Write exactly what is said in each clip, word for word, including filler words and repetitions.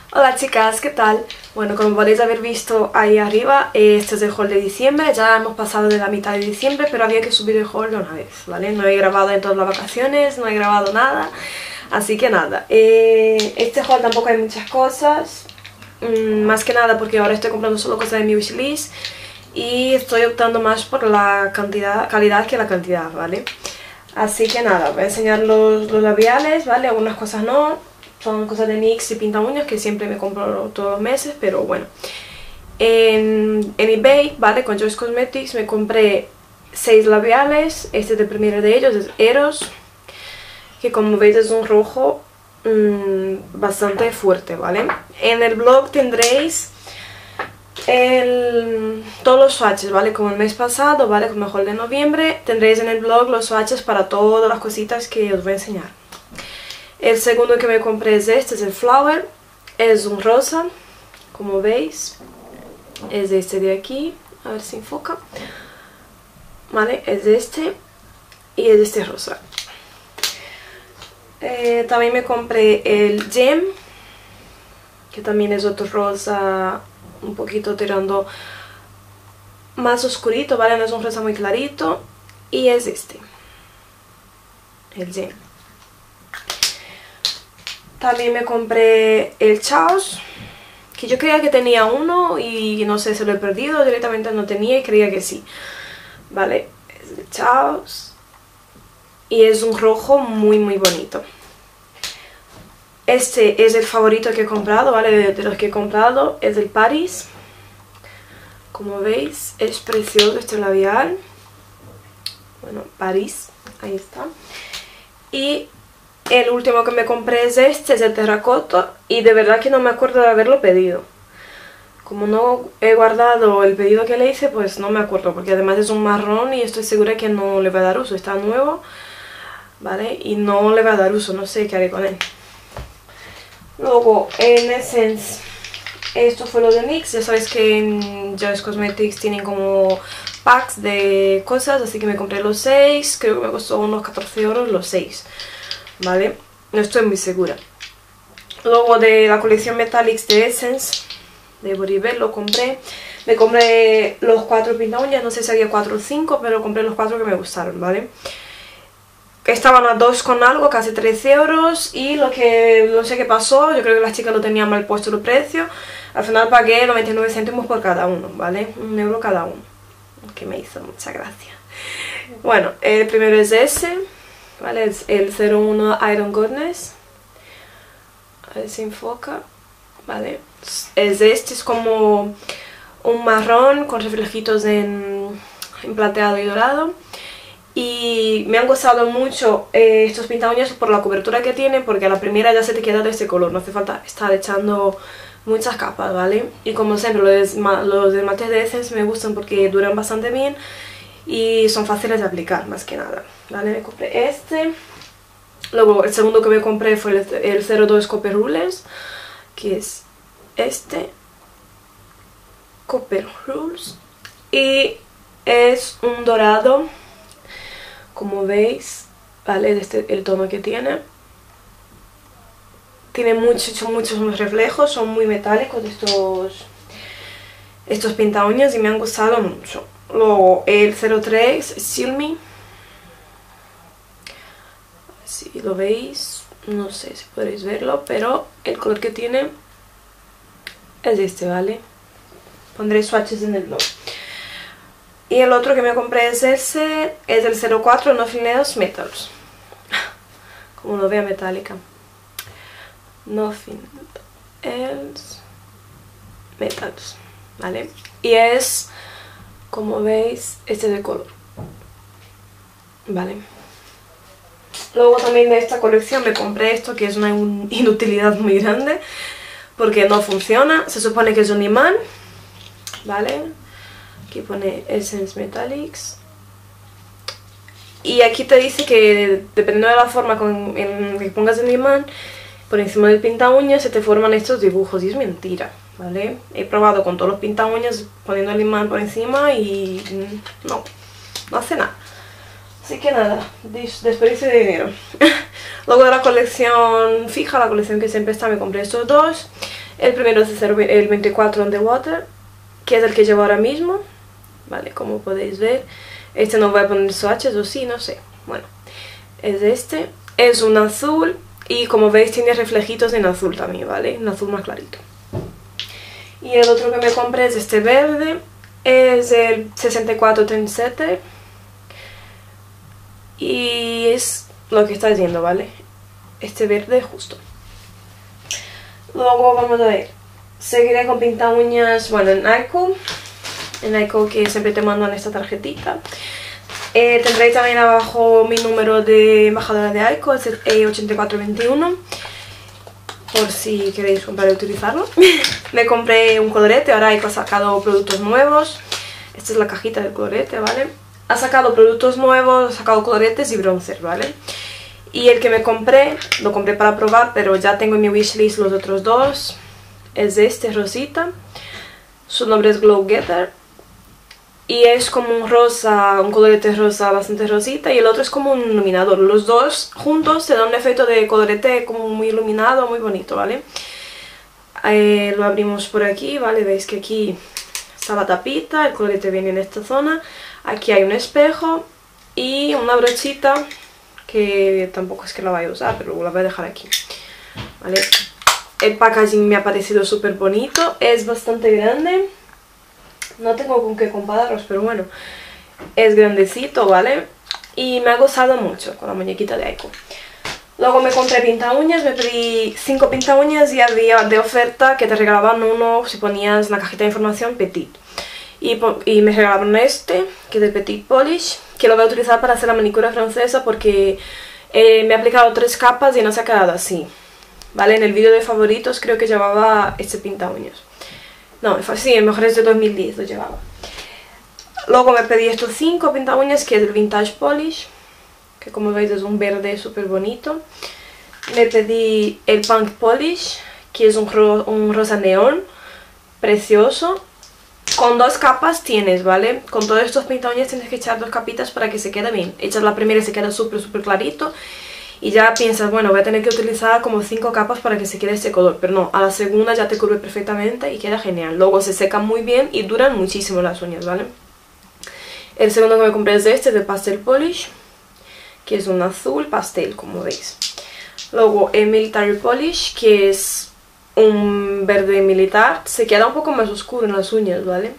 Hola chicas, ¿qué tal? Bueno, como podéis haber visto ahí arriba, este es el haul de diciembre. Ya hemos pasado de la mitad de diciembre, pero había que subir el haul de una vez, ¿vale? No he grabado en todas las vacaciones, no he grabado nada, así que nada. Eh, este haul tampoco hay muchas cosas, mmm, más que nada porque ahora estoy comprando solo cosas de mi wishlist y estoy optando más por la cantidad, calidad que la cantidad, ¿vale? Así que nada, voy a enseñar los, los labiales, ¿vale? Algunas cosas no. Son cosas de NYX y pinta uñas que siempre me compro todos los meses, pero bueno. En, en eBay, ¿vale? Con Joyce Cosmetics me compré seis labiales. Este es el primero de ellos, es Eros, que como veis es un rojo mmm, bastante fuerte, ¿vale? En el blog tendréis el, todos los swatches, ¿vale? Como el mes pasado, ¿vale? Como mejor de noviembre, tendréis en el blog los swatches para todas las cositas que os voy a enseñar. El segundo que me compré es este, es el Flower, es un rosa, como veis, es este de aquí, a ver si enfoca, vale, es este y es este rosa. Eh, también me compré el Gem, que también es otro rosa, un poquito tirando más oscurito, vale, no es un rosa muy clarito, y es este, el Gem. También me compré el Chaos, que yo creía que tenía uno y no sé, se lo he perdido, directamente no tenía y creía que sí. Vale, es el Chaos y es un rojo muy muy bonito. Este es el favorito que he comprado, ¿vale? De, de los que he comprado, es el Paris. Como veis, es precioso este labial. Bueno, Paris, ahí está. Y el último que me compré es este, es el terracota, y de verdad que no me acuerdo de haberlo pedido. Como no he guardado el pedido que le hice, pues no me acuerdo, porque además es un marrón y estoy segura que no le va a dar uso, está nuevo, ¿vale? Y no le va a dar uso, no sé qué haré con él. Luego, en Essence, esto fue lo de NYX, ya sabéis que en Joyce Cosmetics tienen como packs de cosas, así que me compré los seis, creo que me costó unos catorce euros los seis. ¿Vale? No estoy muy segura. Luego de la colección Metallics de Essence, de Boribel, lo compré. Me compré los cuatro pinta uñas, no sé si había cuatro o cinco, pero compré los cuatro que me gustaron, ¿vale? Estaban a dos con algo, casi trece euros, y lo que no sé qué pasó, yo creo que las chicas lo tenían mal puesto el precio. Al final pagué noventa y nueve céntimos por cada uno, ¿vale? Un euro cada uno, que me hizo mucha gracia. Bueno, el primero es ese, ¿vale? Es el cero uno Iron Goodness. A ver si enfoca, ¿vale? Es este, es como un marrón con reflejitos en, en plateado y dorado. Y me han gustado mucho eh, estos pinta uñas por la cobertura que tienen, porque a la primera ya se te queda de este color, no hace falta estar echando muchas capas, ¿vale? Y como siempre, los, los esmaltes de Essence me gustan porque duran bastante bien y son fáciles de aplicar, más que nada, ¿vale? Me compré este. Luego el segundo que me compré fue el, el cero dos Copper Rules, que es este, Copper Rules, y es un dorado, como veis, ¿vale? Este el tono que tiene. Tiene muchos, muchos reflejos, son muy metálicos estos, estos pinta uñas y me han gustado mucho. Luego el cero tres Seal Me, si lo veis, no sé si podréis verlo, pero el color que tiene es este, ¿vale? Pondré swatches en el blog. Y el otro que me compré es ese, es el cero cuatro Nothing Else Metals. Como lo vea metálica. Nothing Else Metals, ¿vale? Y es, como veis, este de color, ¿vale? Luego también de esta colección me compré esto, que es una inutilidad muy grande, porque no funciona. Se supone que es un imán, ¿vale? Aquí pone Essence Metallics. Y aquí te dice que dependiendo de la forma con, en que pongas el imán, por encima del pinta uñas se te forman estos dibujos, y es mentira, ¿vale? He probado con todos los pinta uñas poniendo el imán por encima y no, no hace nada. Así que nada, desperdicio de dinero. Luego de la colección fija, la colección que siempre está, me compré estos dos. El primero es el veinticuatro Underwater, que es el que llevo ahora mismo, vale, como podéis ver. Este no voy a poner swatches o sí, no sé. Bueno, es este. Es un azul y como veis tiene reflejitos en azul también, ¿vale? Un azul más clarito. Y el otro que me compré es este verde. Es el sesenta y cuatro Trendsetter. Y es lo que está viendo, ¿vale? Este verde justo. Luego vamos a ver. Seguiré con pinta uñas, bueno, en Aiko. En Aiko, que siempre te mandan esta tarjetita. Eh, tendréis también abajo mi número de embajadora de Aiko, es el E ochenta y cuatro veintiuno. Por si queréis comprar y utilizarlo. Me compré un colorete, ahora Aiko ha sacado productos nuevos. Esta es la cajita del colorete, ¿vale? Ha sacado productos nuevos, ha sacado coloretes y bronzer, ¿vale? Y el que me compré, lo compré para probar, pero ya tengo en mi wishlist los otros dos. Es este, rosita. Su nombre es Glow Getter. Y es como un rosa, un colorete rosa bastante rosita. Y el otro es como un iluminador. Los dos juntos se dan un efecto de colorete como muy iluminado, muy bonito, ¿vale? Eh, lo abrimos por aquí, ¿vale? Veis que aquí está la tapita, el colorete viene en esta zona. Aquí hay un espejo y una brochita que tampoco es que la vaya a usar, pero la voy a dejar aquí, ¿vale? El packaging me ha parecido súper bonito, es bastante grande. No tengo con qué compararlos, pero bueno, es grandecito, ¿vale? Y me ha gustado mucho con la muñequita de Aiko. Luego me compré pinta uñas, me pedí cinco pinta uñas y había de oferta que te regalaban uno si ponías en la cajita de información Petit. Y, y me regalaron este, que es de Petit Polish, que lo voy a utilizar para hacer la manicura francesa porque eh, me he aplicado tres capas y no se ha quedado así, ¿vale? En el vídeo de favoritos creo que llevaba este pinta uñas. No, sí, el mejor es de dos mil diez lo llevaba. Luego me pedí estos cinco pinta uñas, que es el Vintage Polish, que como veis es un verde súper bonito. Me pedí el Punk Polish, que es un, ro un rosa neón, precioso. Con dos capas tienes, ¿vale? Con todos estos pinta uñas tienes que echar dos capitas para que se quede bien. Echas la primera y se queda súper súper clarito. Y ya piensas, bueno, voy a tener que utilizar como cinco capas para que se quede este color. Pero no, a la segunda ya te cubre perfectamente y queda genial. Luego se secan muy bien y duran muchísimo las uñas, ¿vale? El segundo que me compré es este, de Pastel Polish, que es un azul pastel, como veis. Luego el Military Polish, que es un verde militar. Se queda un poco más oscuro en las uñas, ¿vale?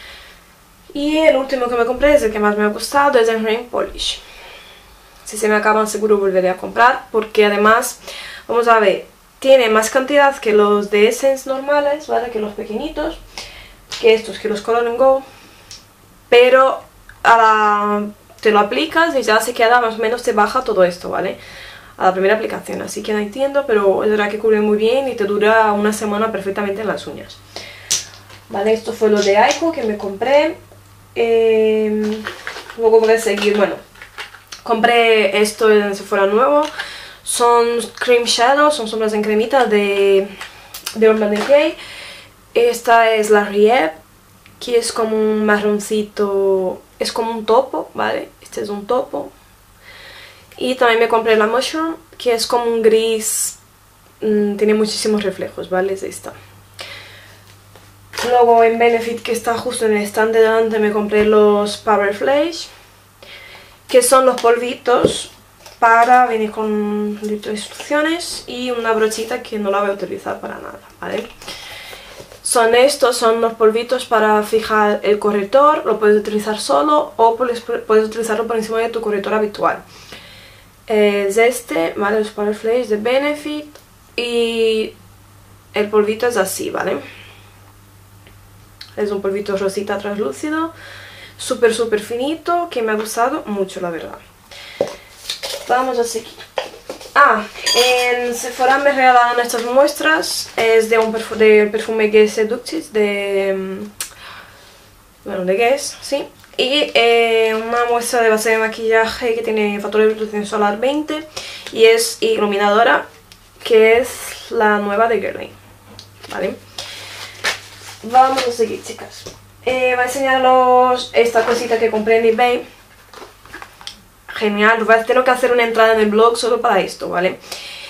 Y el último que me compré es el que más me ha gustado, es el Rain Polish. Si se me acaban seguro volveré a comprar, porque además, vamos a ver, tiene más cantidad que los de Essence normales, ¿vale? Que los pequeñitos, que estos, que los Color and Go. Pero a la, te lo aplicas y ya se queda más o menos, te baja todo esto, ¿vale? A la primera aplicación, así que no entiendo, pero es verdad que cubre muy bien y te dura una semana perfectamente en las uñas. Vale, esto fue lo de Aiko que me compré. Eh, luego voy a seguir, bueno, compré esto en Sephora nuevo. Son Cream Shadows, son sombras en cremita de, de Urban Decay. Esta es la Rieb, que es como un marroncito, es como un topo, ¿vale? Este es un topo. Y también me compré la Mushroom, que es como un gris, mmm, tiene muchísimos reflejos, ¿vale? Es esta. Luego en Benefit, que está justo en el stand de delante, me compré los Power Flash, que son los polvitos para venir con un libro de instrucciones y una brochita que no la voy a utilizar para nada, ¿vale? Son estos, son los polvitos para fijar el corrector, lo puedes utilizar solo o puedes, puedes utilizarlo por encima de tu corrector habitual. Es este, ¿vale? Los Power Flash de Benefit y el polvito es así, ¿vale? Es un polvito rosita translúcido, súper súper finito, que me ha gustado mucho, la verdad. Vamos a seguir. Ah, en Sephora me regalaron estas muestras, es de un perfu de perfume Guess Seductis, de... bueno, de Guess, sí. Y eh, una muestra de base de maquillaje que tiene factor de protección solar veinte y es iluminadora, que es la nueva de Guerlain, ¿vale? Vamos a seguir, chicas. Eh, voy a enseñaros esta cosita que compré en eBay. Genial, voy a tener que hacer una entrada en el blog solo para esto, ¿vale?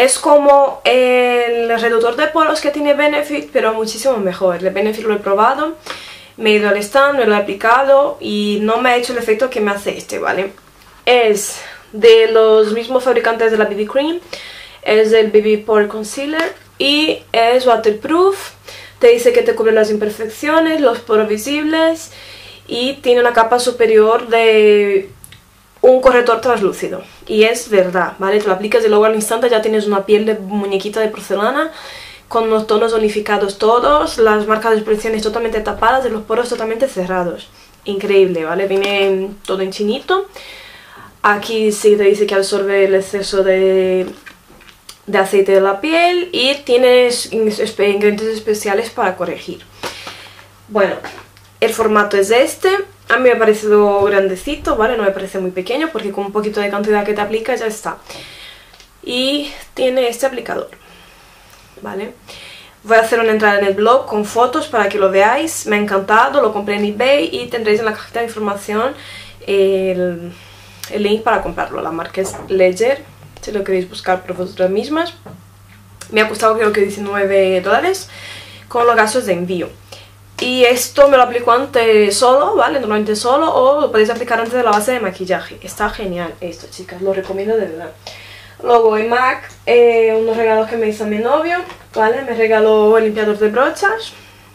Es como el reductor de poros que tiene Benefit, pero muchísimo mejor. El Benefit lo he probado, me he ido al stand, me lo he aplicado y no me ha hecho el efecto que me hace este, ¿vale? Es de los mismos fabricantes de la B B Cream, es del B B Pore Concealer y es waterproof. Te dice que te cubre las imperfecciones, los poros visibles y tiene una capa superior de un corrector translúcido. Y es verdad, ¿vale? Te lo aplicas y luego al instante ya tienes una piel de muñequita de porcelana con los tonos unificados todos, las marcas de expresiones totalmente tapadas y los poros totalmente cerrados. Increíble, ¿vale? Viene todo en chinito. Aquí sí te dice que absorbe el exceso de, de aceite de la piel y tienes ingredientes especiales para corregir. Bueno, el formato es este. A mí me ha parecido grandecito, ¿vale? No me parece muy pequeño porque con un poquito de cantidad que te aplica ya está. Y tiene este aplicador, ¿vale? Voy a hacer una entrada en el blog con fotos para que lo veáis. Me ha encantado, lo compré en eBay y tendréis en la cajita de información el, el link para comprarlo. La marca es Ledger, si lo queréis buscar por vosotras mismas. Me ha costado creo que diecinueve dólares con los gastos de envío. Y esto me lo aplico antes solo, ¿vale? Normalmente solo, o lo podéis aplicar antes de la base de maquillaje. Está genial esto, chicas, lo recomiendo de verdad. Luego en MAC, eh, unos regalos que me hizo mi novio, ¿vale? Me regaló el limpiador de brochas,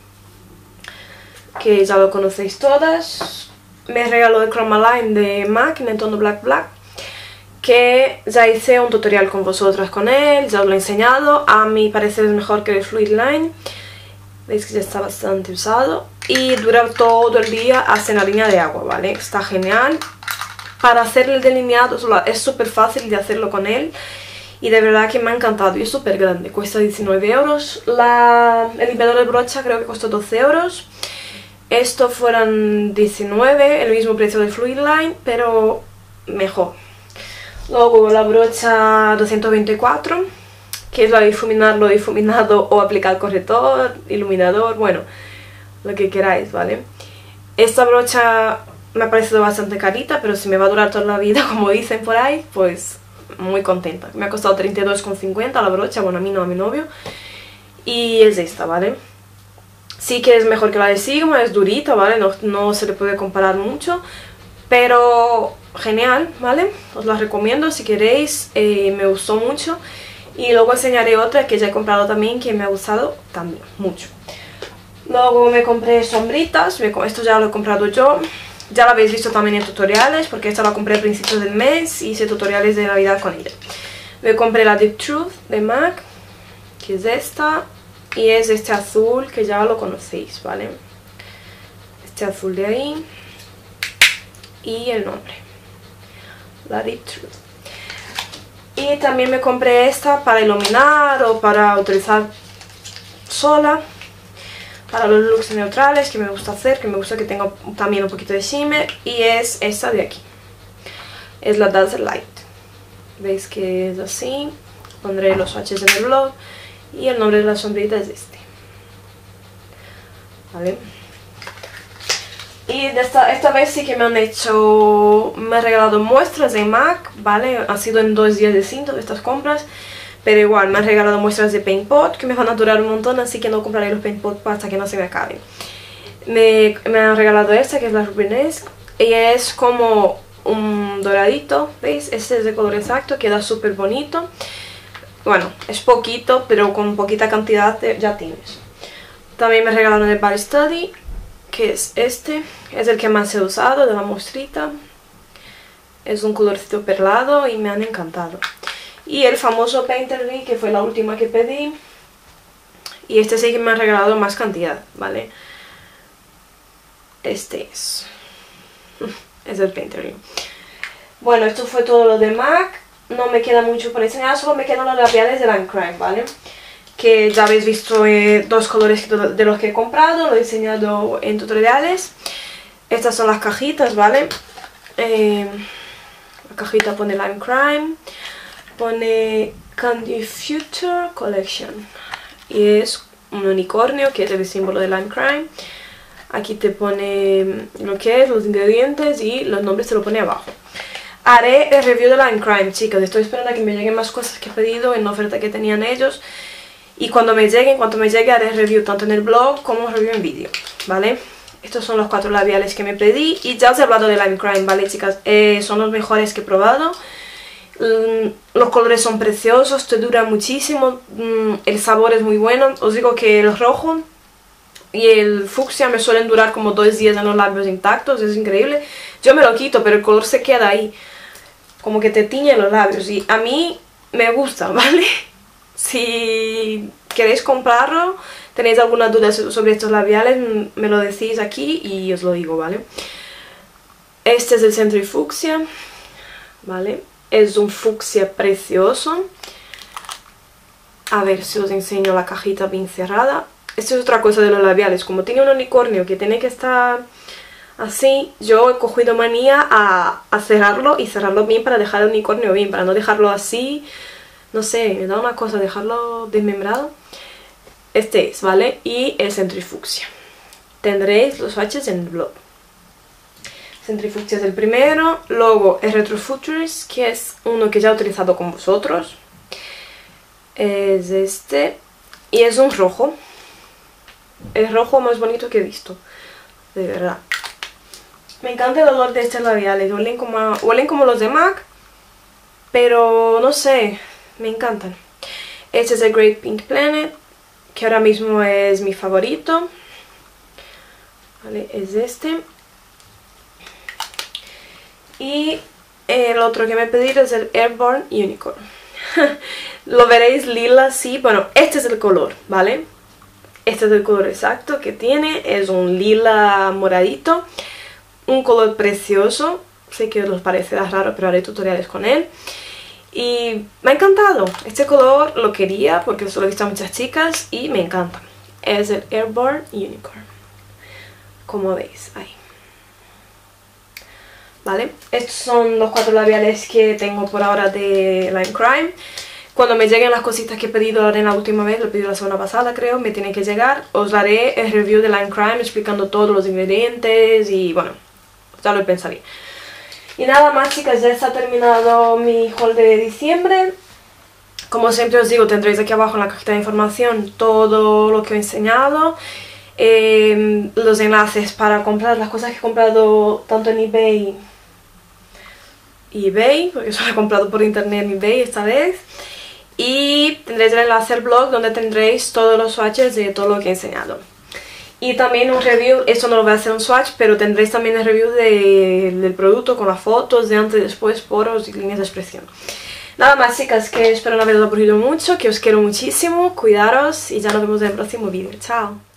que ya lo conocéis todas. Me regaló el Chroma Line de MAC en el tono Black Black, que ya hice un tutorial con vosotras con él, ya os lo he enseñado. A mi parecer es mejor que el Fluid Line. Veis que ya está bastante usado y dura todo el día hasta en la línea de agua, ¿vale? Está genial. Para hacer el delineado es súper fácil de hacerlo con él y de verdad que me ha encantado y es súper grande, cuesta diecinueve euros. La, el limpiador de brocha creo que costó doce euros. Esto fueron diecinueve, el mismo precio del Fluid Line, pero mejor. Luego la brocha doscientos veinticuatro, que es la de difuminar, lo difuminado o aplicar corrector, iluminador, bueno, lo que queráis, ¿vale? Esta brocha me ha parecido bastante carita, pero si me va a durar toda la vida, como dicen por ahí, pues muy contenta. Me ha costado treinta y dos con cincuenta la brocha, bueno, a mí no, a mi novio. Y es esta, ¿vale? Sí que es mejor que la de Sigma, es durita, ¿vale? No, no se le puede comparar mucho, pero genial, ¿vale? Os la recomiendo si queréis, eh, me gustó mucho. Y luego enseñaré otra que ya he comprado también, que me ha gustado también mucho. Luego me compré sombritas, esto ya lo he comprado yo. Ya lo habéis visto también en tutoriales, porque esta la compré a principios del mes y hice tutoriales de Navidad con ella. Me compré la Deep Truth de MAC, que es esta, y es este azul que ya lo conocéis, ¿vale? Este azul de ahí y el nombre, la Deep Truth. Y también me compré esta para iluminar o para utilizar sola, para los looks neutrales que me gusta hacer, que me gusta que tenga también un poquito de shimmer. Y es esta de aquí, es la Dazzle Light. Veis que es así, pondré los swatches en el blog y el nombre de la sombrita es este, ¿vale? Y de esta, esta vez sí que me han hecho, me han regalado muestras de MAC, ¿vale? Ha sido en dos días distintos de estas compras, pero igual me han regalado muestras de Paint Pot que me van a durar un montón, así que no compraré los Paint Pot hasta que no se me acaben. Me, me han regalado esta, que es la Rubenesque, y es como un doradito, ¿veis? Este es de color exacto, queda súper bonito. Bueno, es poquito, pero con poquita cantidad ya tienes. También me regalaron el Bar Study, que es este, es el que más he usado de la muestrita. Es un colorcito perlado y me han encantado. Y el famoso Painterly, que fue la última que pedí. Y este sí que me han regalado más cantidad, ¿vale? Este es. Es el Painterly. Bueno, esto fue todo lo de MAC. No me queda mucho por enseñar, solo me quedan los labiales de Lime Crime, ¿vale? Que ya habéis visto eh, dos colores de los que he comprado, lo he enseñado en tutoriales. Estas son las cajitas, ¿vale? Eh, la cajita pone Lime Crime, pone Candy Future Collection y es un unicornio que es el símbolo de Lime Crime. Aquí te pone lo que es, los ingredientes y los nombres te lo pone abajo. haré el review de Line Crime, chicas. Estoy esperando a que me lleguen más cosas que he pedido en la oferta que tenían ellos. Y cuando me lleguen, cuando me llegue haré review tanto en el blog como review en vídeo, ¿vale? Estos son los cuatro labiales que me pedí. Y ya os he hablado de Line Crime, ¿vale, chicas? Eh, son los mejores que he probado. Mm, los colores son preciosos, te duran muchísimo. Mm, el sabor es muy bueno. Os digo que el rojo y el fucsia me suelen durar como dos días en los labios intactos, es increíble. Yo me lo quito, pero el color se queda ahí, como que te tiñe los labios. Y a mí me gusta, ¿vale? Si queréis comprarlo, tenéis alguna duda sobre estos labiales, me lo decís aquí y os lo digo, ¿vale? Este es el Century Fucsia, ¿vale? Es un fucsia precioso. A ver si os enseño la cajita bien cerrada. Esto es otra cosa de los labiales, como tiene un unicornio que tiene que estar así, yo he cogido manía a, a cerrarlo y cerrarlo bien para dejar el unicornio bien, para no dejarlo así, no sé, me da una cosa dejarlo desmembrado. Este es, ¿vale? Y el Century Fucsia. Tendréis los swatches en el blog. Century Fucsia es el primero, luego el Retrofuturist, que es uno que ya he utilizado con vosotros. Es este, y es un rojo. El rojo más bonito que he visto, de verdad. Me encanta el olor de estos labiales, huelen como, huelen como los de MAC, pero no sé, me encantan. Este es el Great Pink Planet, que ahora mismo es mi favorito. Vale, es este. Y el otro que me he pedido es el Airborne Unicorn. Lo veréis lila, sí, bueno, este es el color, ¿vale? Este es el color exacto que tiene, es un lila moradito, un color precioso, sé que os parecerá raro pero haré tutoriales con él. Y me ha encantado, este color lo quería porque se lo he visto a muchas chicas y me encanta. Es el Airborne Unicorn, como veis ahí. ¿Vale? Estos son los cuatro labiales que tengo por ahora de Line Crime. Cuando me lleguen las cositas que he pedido, lo haré la última vez, lo he pedido la semana pasada creo, me tiene que llegar. Os daré el review de Line Crime explicando todos los ingredientes y bueno, ya lo pensaré. Y nada más, chicas, ya está terminado mi haul de diciembre. Como siempre os digo, tendréis aquí abajo en la cajita de información todo lo que he enseñado. Eh, los enlaces para comprar las cosas que he comprado tanto en eBay, eBay, porque solo he comprado por internet en eBay esta vez. Y tendréis el enlace al blog donde tendréis todos los swatches de todo lo que he enseñado. Y también un review, esto no lo voy a hacer un swatch, pero tendréis también el review de, del producto con las fotos de antes y después, poros y líneas de expresión. Nada más, chicas, que espero no haberos aburrido mucho, que os quiero muchísimo, cuidaros y ya nos vemos en el próximo vídeo. Chao.